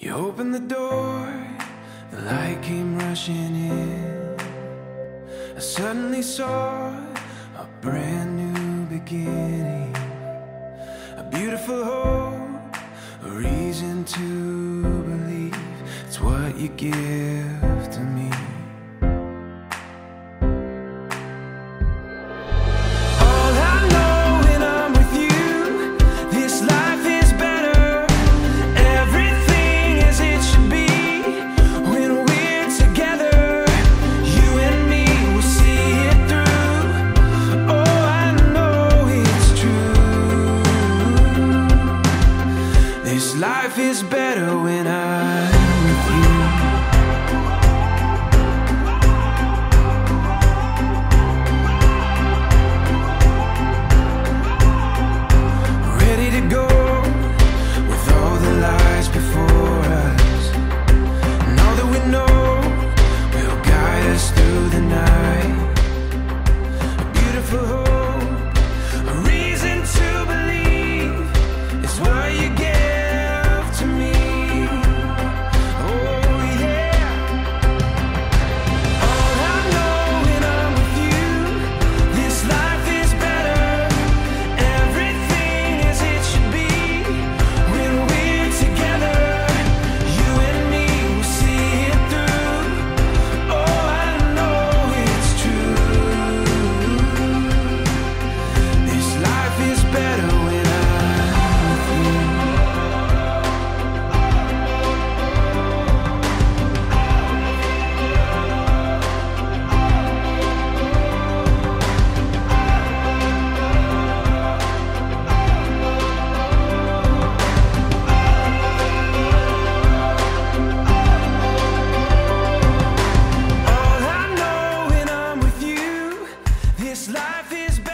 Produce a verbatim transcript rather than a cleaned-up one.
You opened the door, the light came rushing in. I suddenly saw a brand new beginning, a beautiful hope, a reason to believe. It's what you give to me. Life is better when I'm with you. Ready to go with all the lies before us, and all that we know will guide us through the night. A beautiful hope, a reason to believe. It's what you get. Life is better.